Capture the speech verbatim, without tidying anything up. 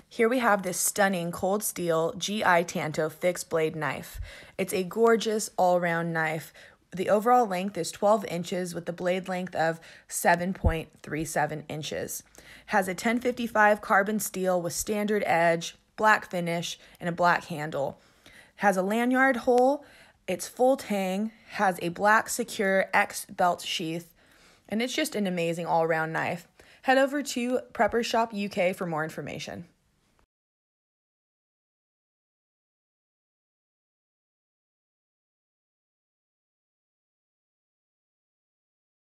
Here we have this stunning cold steel G I Tanto fixed blade knife. It's a gorgeous all-round knife. The overall length is twelve inches with the blade length of seven point three seven inches. Has a ten fifty-five carbon steel with standard edge, black finish, and a black handle. Has a lanyard hole, it's full tang, has a black secure X belt sheath, and it's just an amazing all-around knife. Head over to Prepper Shop U K for more information.